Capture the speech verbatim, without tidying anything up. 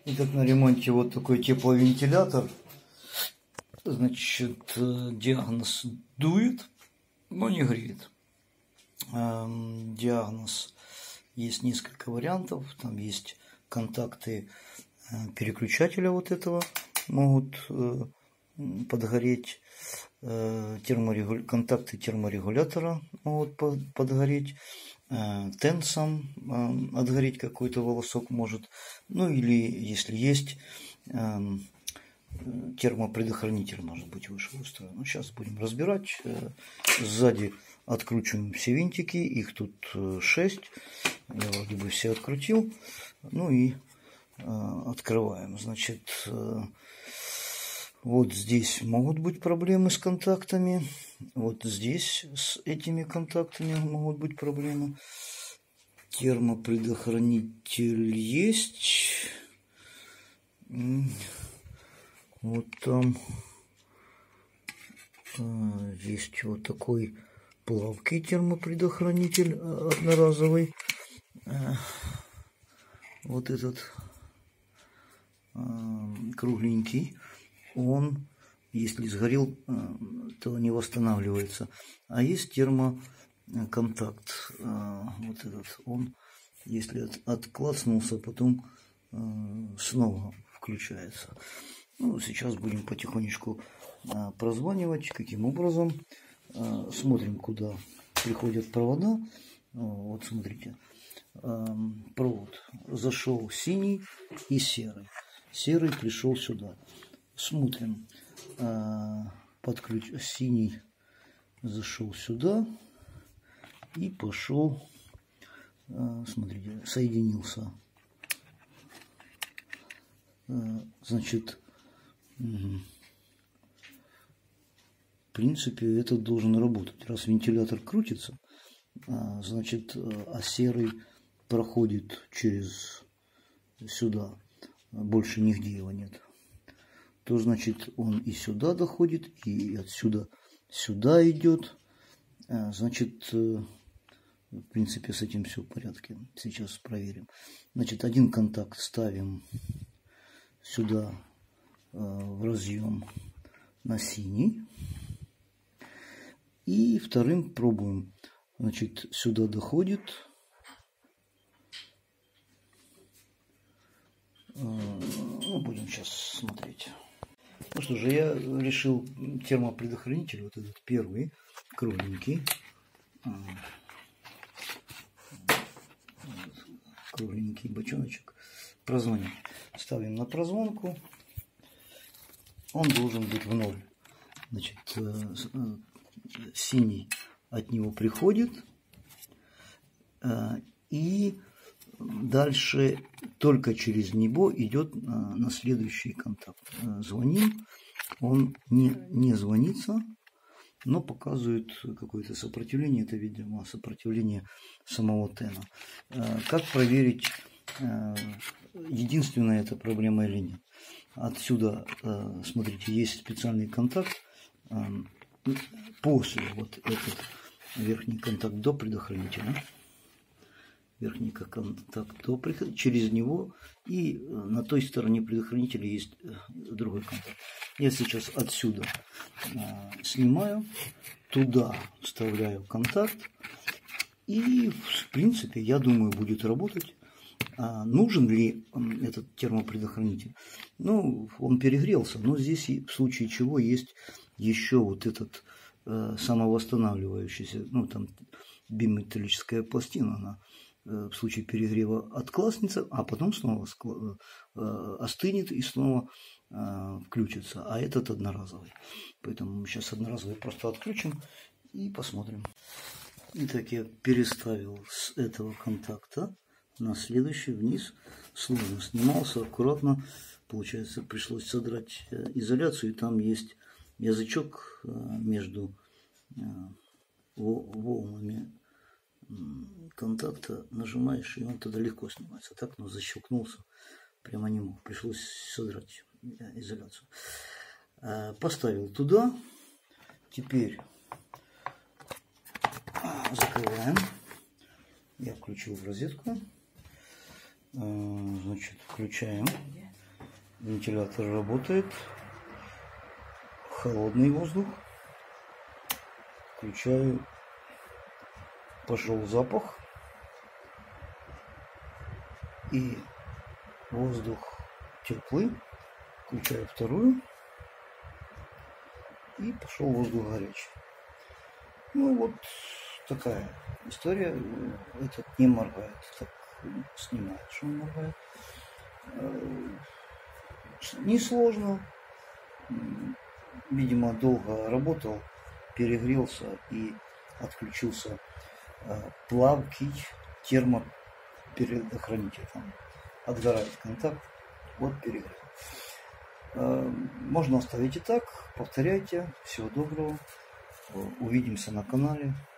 Итак, на ремонте вот такой тепловентилятор. Значит, диагноз дует, но не греет. Диагноз есть несколько вариантов. Там есть контакты переключателя вот этого, могут подгореть. Терморегу... Контакты терморегулятора могут подгореть. Тенсом отгореть какой-то волосок может. Ну или если есть термопредохранитель, может быть, выше устроен. Ну, сейчас будем разбирать. Сзади откручиваем все винтики, их тут шесть. Я вроде бы все открутил. Ну и открываем. Значит, вот здесь могут быть проблемы с контактами. Вот здесь с этими контактами могут быть проблемы. Термопредохранитель есть. Вот там есть вот такой плавкий термопредохранитель одноразовый. Вот этот кругленький. Он, если сгорел, то не восстанавливается. А есть термоконтакт. Вот этот. Он, если отклацнулся, потом снова включается. Ну, сейчас будем потихонечку прозванивать. Каким образом? Смотрим, куда приходят провода. Вот смотрите. Провод зашел синий и серый. Серый пришел сюда. Смотрим. Подключ... Синий зашел сюда и пошел. Смотрите, соединился. Значит, в принципе, этот должен работать. Раз вентилятор крутится, значит, а серый проходит через сюда, больше нигде его нет, то значит он и сюда доходит, и отсюда сюда идет. Значит, в принципе, с этим все в порядке. Сейчас проверим. Значит, один контакт ставим сюда в разъем на синий. И вторым пробуем. Значит, сюда доходит. Ну, будем сейчас смотреть. Ну что же, я решил термопредохранитель, вот этот первый, кругленький. Кругленький бочоночек. Прозвонить. Ставим на прозвонку. Он должен быть в ноль. Значит, синий от него приходит. И дальше только через него идет на следующий контакт. Звоним. Он не, не звонится, но показывает какое-то сопротивление. Это, видимо, сопротивление самого тена. Как проверить, единственная эта проблема или нет? Отсюда, смотрите, есть специальный контакт. После вот этот верхний контакт до предохранителя. Верхний контакт до предохранителя. Через него и на той стороне предохранителя есть другой контакт. Я сейчас отсюда снимаю, туда вставляю контакт. И, в принципе, я думаю, будет работать. А нужен ли этот термопредохранитель? Ну, он перегрелся, но здесь в случае чего есть еще вот этот э, самовосстанавливающийся, ну, там биметаллическая пластина, она э, в случае перегрева откласнется, а потом снова э, остынет и снова э, включится. А этот одноразовый. Поэтому мы сейчас одноразовый просто отключим и посмотрим. Итак, я переставил с этого контакта на следующий вниз. Сложно снимался, аккуратно. Получается, пришлось содрать изоляцию. И там есть язычок между волнами контакта. Нажимаешь, и он тогда легко снимается. Так, но защелкнулся. Прямо не мог. Пришлось содрать изоляцию. Поставил туда. Теперь закрываем. Я включил в розетку. Значит, включаем. Вентилятор работает. Холодный воздух. Включаю. Пошел запах. И воздух теплый. Включаю вторую. И пошел воздух горячий. Ну вот такая история. Этот не моргает. Так снимает, что он моргает. Несложно. Видимо, долго работал, перегрелся и отключился плавкий термопредохранитель. Там отгорает контакт. Вот перегрел. Можно оставить и так. Повторяйте. Всего доброго. Увидимся на канале.